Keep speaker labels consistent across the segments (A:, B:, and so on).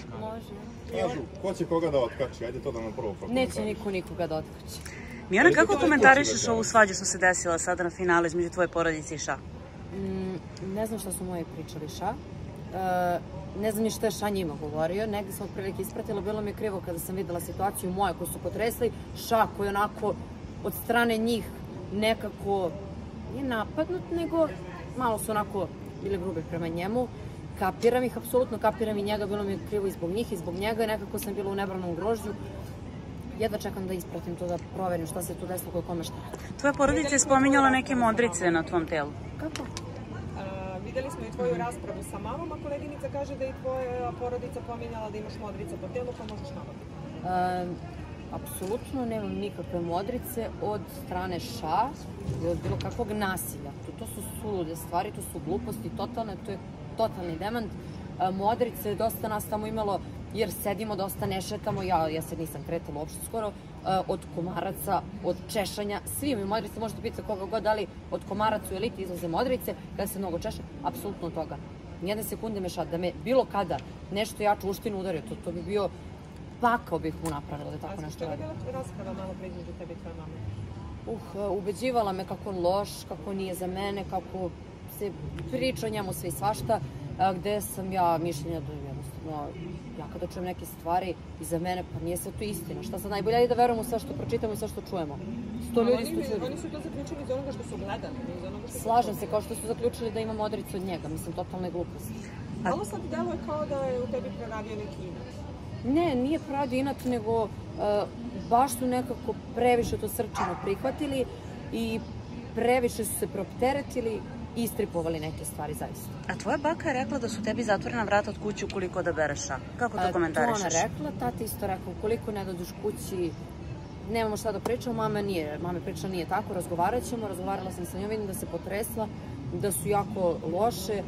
A: Može.
B: Kažu, ko će koga da otkači? Ajde to da nam prvo prokomentariš.
A: Neće niko nikoga da otkači.
C: Mijana, kako komentarišeš ovu svađu što se desila sada na finalu između tvoje porodice i Ša?
A: Ne znam šta su moji pričali Ša. Ne znam ni šta je Ša njima govorio. Negdje sam otprilike ispratila. Bilo mi je krivo kada sam videla situaciju moje koju su potresli. Ša koji onako od strane njih nekako nije napadnut, nego malo su onako bili grubi prema njemu. Kapiram ih, apsolutno kapiram i njega. Bilo mi je krivo i zbog njih i zbog njega. Nekako sam bila u nebranom grožđu. Jedva čekam da ispratim to, da proverim šta se tu desilo, ko kome šta.
C: Tvoja porodica je spominjala neke modrice na tvom telu.
A: Kako?
D: Videli smo i tvoju raspravu sa mamom, a koleginica kaže da i tvoja porodica pominjala da imaš modrice po telu, pa možeš nama.
A: Apsolutno nemam nikakve modrice od strane Ša i od bilo kakvog nasilja. To su sulude stvari, to su gluposti totalne, to je totalni demant. Modrice, dosta nas tamo imalo, jer sedimo, dosta ne šetamo, ja se nisam kretala uopšte skoro, od komaraca, od češanja, svi imaju modrice, možete pitati koga god, da li od komaraca u eliti izlaze modrice, kada se mnogo češe, apsolutno od toga. Nijedne sekunde me Ša, da me bilo kada nešto jače uštinu udario, to bi bio pakao bih mu napravila da tako nešto radi.
D: A što je bila rasprava malo pre između tebe i tvoje mame?
A: Ubeđivala me kako on loš, kako nije za mene, kako se priča o njemu sve i svašta, gde sam ja mišljenja da jednostavno, ja kada čujem neke stvari iza mene, pa nije sve to istina. Šta sad najbolje je da verujemo sve što pročitamo i sve što čujemo. 100 ljudi, 100 ljudi.
D: Oni su to zaključili iz onoga što su gledali, iz onoga što su...
A: Slažem se, kao što su zaključili da ima modricu od njega. Mislim, totalne gluposti.
D: Malo sad deluje kao da je u tebi proradio neki inat.
A: Ne, nije proradio inat, nego baš su nekako previše to srčano prihvatili i previše su se propteretili i istripovali neke stvari, zaista.
C: A tvoja baka je rekla da su tebi zatvorena vrata od kuće ukoliko odabereš Ša. Kako to komentarišeš?
A: To ona rekla, tata isto rekao, ukoliko ne dođeš kući, nemamo šta da pričamo, mame priča nije tako, razgovarat ćemo, razgovarala sam sa njom, vidim da se potresla, da su jako loše,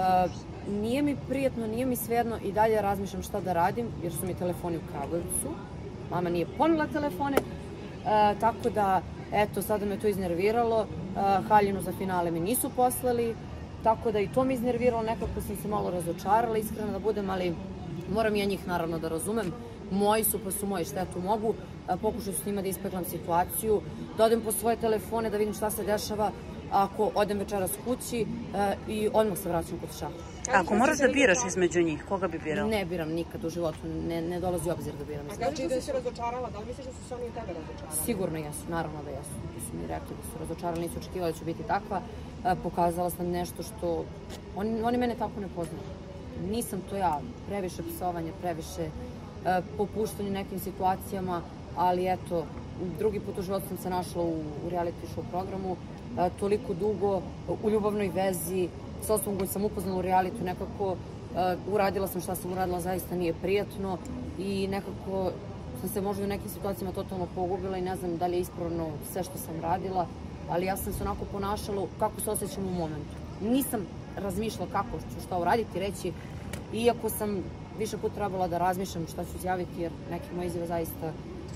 A: nije mi prijatno, nije mi svejedno i dalje razmišljam šta da radim, jer su mi telefoni u Kragujevcu, mama nije ponela telefone, tako da, eto, sada me to iznerviralo, haljinu za finale mi nisu poslali, tako da i to me iznerviralo, nekako sam se malo razočarala, iskreno da budem, ali moram ja njih naravno da razumem, moji su pa su moji, šta ja tu mogu, pokušaju s njima da ispeglam situaciju, da odem po svoje telefone, da vidim šta se dešava, ako odem večeras kući i odmah se vraćam kod Ša.
C: Ako moraš da biraš između njih, koga bi birao?
A: Ne biram nikad u životu, ne dolazi u obzir da biram.
D: A kada si se razočarala, da li misliš da su se oni i tebe razočarali?
A: Sigurno jesu, naravno da jesu. Ti su mi rekli da su razočarali, nisu očekivali da ću biti takva. Pokazala sam nešto što... Oni mene tako ne poznaju. Nisam to ja, previše psovanja, previše popuštanje nekim situacijama, ali eto, drugi put u životu sam se našla u reality show programu, toliko dugo, u ljubavnoj vezi, s osobom koju sam upoznala u realitu, nekako uradila sam šta sam uradila, zaista nije prijatno i nekako sam se možda u nekim situacijama totalno pogubila i ne znam da li je ispravno sve što sam radila, ali ja sam se onako ponašala kako se osjećam u momentu. Nisam razmišljala kako ću šta uraditi, reći, iako sam više put trebala da razmišljam šta ću izjaviti, jer neke moje izjave zaista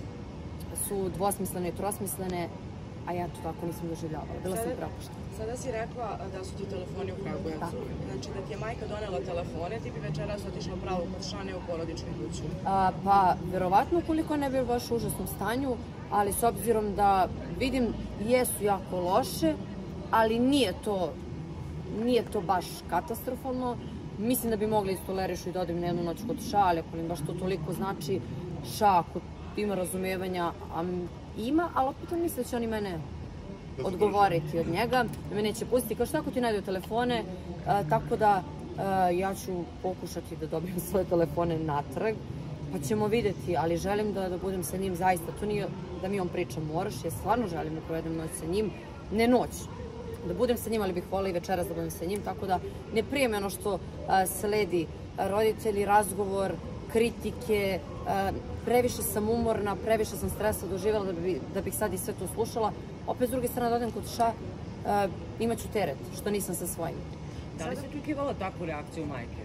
A: su dvosmislene i trosmislene, a ja to tako nisam doživljavala. Bila sam prepuštena.
E: Sada si rekla da su ti telefoni u Kragujevcu. Znači da ti je majka donela telefone, ti bi večeras otišla pravo kod Šane u porodičnu kuću.
A: Pa, verovatno koliko ne bi baš u užasnom stanju, ali s obzirom da vidim jesu jako loše, ali nije to baš katastrofalno. Mislim da bi mogli istolerišu i da odem na jednu noć kod Ša, ali ako im baš to toliko znači, Ša ako ima razumijevanja, ima, ali opet on misle da će oni mene odgovoriti od njega, da me neće pustiti, kao što ako ti najdu telefone, tako da ja ću pokušati da dobijem svoje telefone natrag, pa ćemo vidjeti, ali želim da budem sa njim zaista, to nije da mi on priča moraš, ja stvarno želim da provedem noć sa njim, ne noć, da budem sa njim, ali bih volila i večeras da budem sa njim, tako da ne prijeme ono što sledi roditelji, razgovor, kritike, previše sam umorna, previše sam stresa doživjela da bih sad i sve to slušala. Opet s druge strane da odem kod Ša, imaću teret, što nisam sa svojim.
E: Da li si očekivala takvu reakciju majke?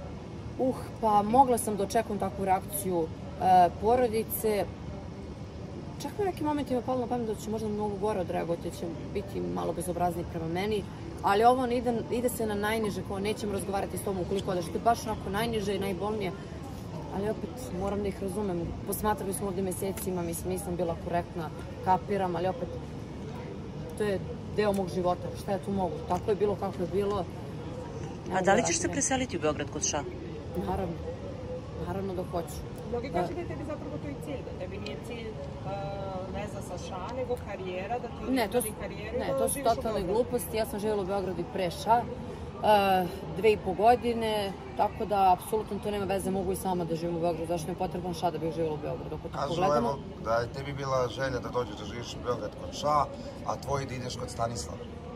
A: Pa mogla sam da očekujem takvu reakciju porodice. Čak u nekim momentima palo na pamet da će možda mnogo gore odreagovati, da će biti malo bezobrazni prema meni, ali ovo ide se na najniže, kao nećemo razgovarati s tobom ukoliko odeš, to je baš onako najniže i najbolnije. ali opet moram da ih razumem. Posmatrali smo ovde mesecima, mislim, nisam bila korektna, kapiram, ali opet to je deo mog života, šta ja tu mogu? Tako je bilo kako je bilo.
C: A da li ćeš se preseliti u Beograd kod Ša?
A: Naravno da hoću.
D: Mnogi kažu da je tebi zapravo to i cilj, da tebi nije cilj veza sa Ša, nego karijera, da ti izgradi karijeru i da živiš u Beogradu.
A: Ne, to su totalne gluposti. Ja sam živjela u Beogradu i pre Ša, 2,5 godine, tako da apsolutno to nema veze, mogu i sama da živim u Beogradu. Zašto mi je potreban Ša da bih živjela u Beogradu?
F: Kažu, evo, da je tebi bila želja da dođeš da živiš u Beograd kod Ša, a tvoji da ideš kod Stanislava.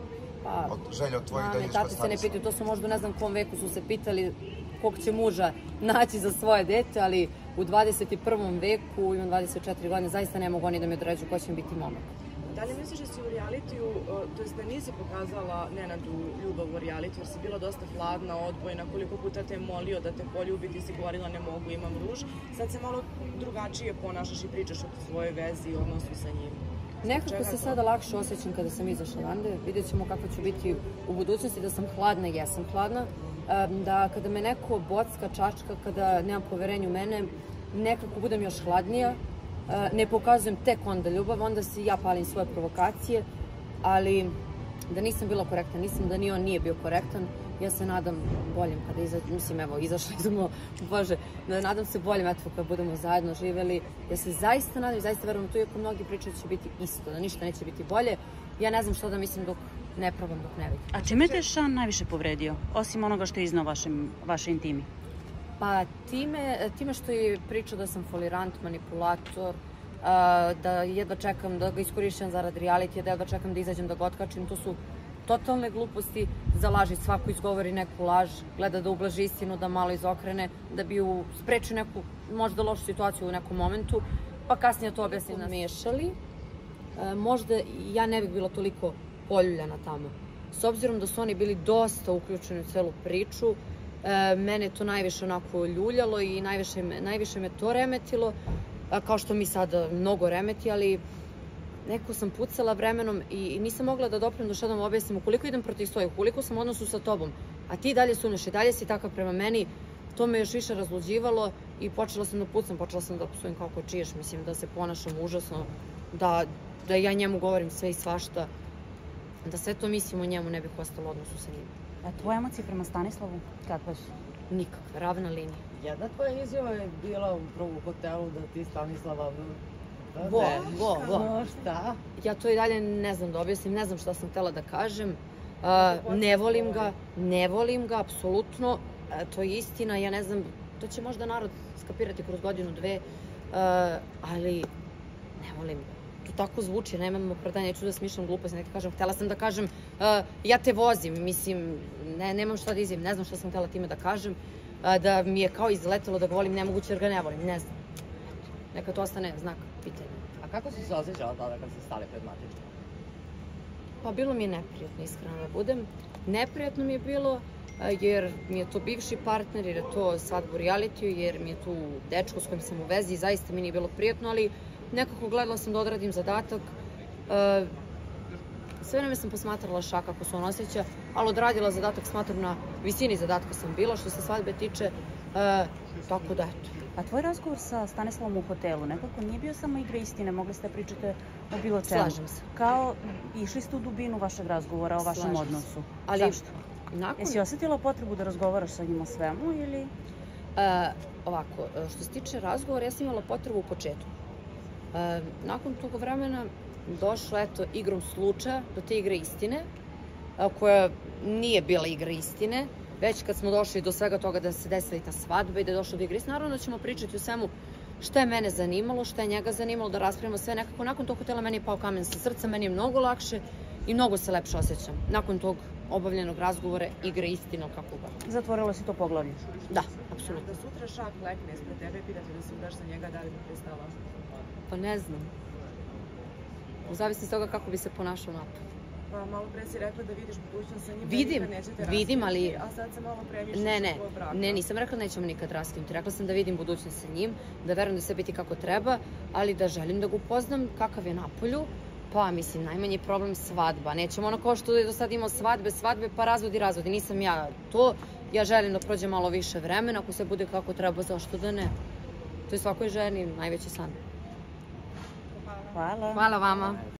F: Želja od tvojih da ideš kod
A: Tati se ne pitaju, to su možda u ne znam kom veku su se pitali kog će muža naći za svoje dete, ali u 21. veku, imam 24 godine, zaista ne mogu oni da mi određuju ko će mi biti momak.
E: Da li misliš da si u realitiju, to jest da nisi pokazala Nenadu ljubav u realitiju, jer si bila dosta hladna, odbojna, koliko puta te je molio da te poljubi, ti si govorila ne mogu, imam ruž, sad se malo drugačije ponašaš i pričaš o svojoj vezi i odnosu sa njim.
A: Nekako se sada lakše osjećam kada sam izašla odande, vidjet ćemo kako ću biti u budućnosti, da sam hladna, jesam hladna, da kada me neko bocka, čačka, kada nemam poverenja u mene, nekako budem još hladnija, ne pokazujem tek onda ljubav, onda si ja palim svoje provokacije, ali da nisam bila korektna, nisam da ni on nije bio korektan, ja se nadam boljem kada izađem, mislim evo izašla idemo, Bože, nadam se boljem eto kada budemo zajedno živeli, ja se zaista nadam i zaista verujem tu, iako mnogi pričaju da će biti isto, da ništa neće biti bolje, ja ne znam što da mislim dok ne probam, dok ne vidim.
C: A čime te Ša najviše povredio, osim onoga što je iznao vaše intimi?
A: Pa time što je pričao da sam folirant, manipulator, da jedva čekam da ga iskorišćam zarad realitija, da jedva čekam da izađem da ga otkačim, to su totalne gluposti, za laži svako izgovori neku laž, gleda da ublaži istinu, da malo izokrene, da bi sprečio neku možda lošu situaciju u nekom momentu, pa kasnije to objasnim namešali. Možda ja ne bih bila toliko poljuljana tamo. S obzirom da su oni bili dosta uključeni u celu priču, mene to najviše onako ljuljalo i najviše me to remetilo, kao što mi sad mnogo remeti, ali neko sam pucala vremenom i nisam mogla da doprem do što da vam objasnim ukoliko idem protiv svojih, ukoliko sam u odnosu sa tobom, a ti dalje sumnjaš i dalje si takav prema meni, to me još više razluđivalo i počela sam da pucam, počela sam da psujem kako čiješ, mislim da se ponašam užasno, da ja njemu govorim sve i svašta, da sve to mislim o njemu ne bih ostalo u odnosu sa njim.
C: A tvoje emocije prema Stanislavu, kakve su?
A: Nikakve, ravna linija.
G: Jedna tvoja izjava je bila upravo u hotelu da ti Stanislava... Šta?
A: Ja to i dalje ne znam da objasnim, ne znam šta sam htela da kažem. Ne volim ga, apsolutno. To je istina, ja ne znam, to će možda narod skapirati kroz godinu, dve, ali ne volim ga. To tako zvuči, nemam opravdanja, neću da smišljam gluposti, neka kažem, htela sam da kažem, ja te vozim, mislim, nemam šta da izjavim, ne znam šta sam htela time da kažem, da mi je kao izletelo da ga volim, nemoguće jer ga ne volim, ne znam. Neka to ostane znak pitanja.
G: A kako si se osjećala tada kad ste stali pred matičkom?
A: Pa bilo mi je neprijatno, iskreno da budem. Neprijatno mi je bilo jer mi je to bivši partner, jer je to svadba u realitiju, jer mi je tu dečko s kojim sam u vezi i zaista mi nije bilo prijatno, ali nekako gledala sam da odradim zadatak. Sve vreme sam posmatrala Ša kako se on osjeća, ali odradila zadatak, smatram na visini zadatka sam bila što se svadbe tiče, tako da eto.
C: A tvoj razgovor sa Stanislavom u hotelu nekako nije bio samo igra istine, mogli ste pričati o bilo čemu.
A: Slažem se.
C: Kao išli ste u dubinu vašeg razgovora o vašem odnosu.
A: Ali
C: zašto? Jesi osjetila potrebu da razgovaraš sa njim o svemu ili...
A: Ovako, što se tiče razgovora, ja sam imala potrebu u početku. Nakon tog vremena došlo, eto, igrom slučaja do te igre istine, koja nije bila igra istine, već kad smo došli do svega toga da se desila i ta svadba i da je došlo do igre istine, naravno da ćemo pričati o svemu što je mene zanimalo, što je njega zanimalo, da raspravimo sve nekako. Nakon tog hotela meni je pao kamen sa srca, meni je mnogo lakše i mnogo se lepše osjećam. Nakon tog obavljenog razgovora, igre istine, kako ga.
C: Zatvorila si to poglavlje?
A: Da, apsolutno.
E: Da sutra Ša klekne ispred tebe i pitati da se udaš za njega, da li bi pristala?
A: Pa ne znam. U zavisnosti toga kako bi se ponašao napad.
E: Pa malo pre si rekla da vidiš budućnost sa njim.
A: Vidim, ali...
E: A sad se malo previše svoj brak.
A: Ne, nisam rekla da nećemo nikad raskinuti. Rekla sam da vidim budućnost sa njim, da verujem da sve biti kako treba, ali da želim da ga upoznam kakav je napolju. Pa, mislim, najmanji problem svadba. Nećemo ono kao što je do sad imao svadbe, pa razvodi. Nisam ja to. Ja želim da prođe malo više vremena, ako se bude kako treba, zašto da ne? To je svakoj ženi najveći san.
C: Hvala.
A: Hvala vama.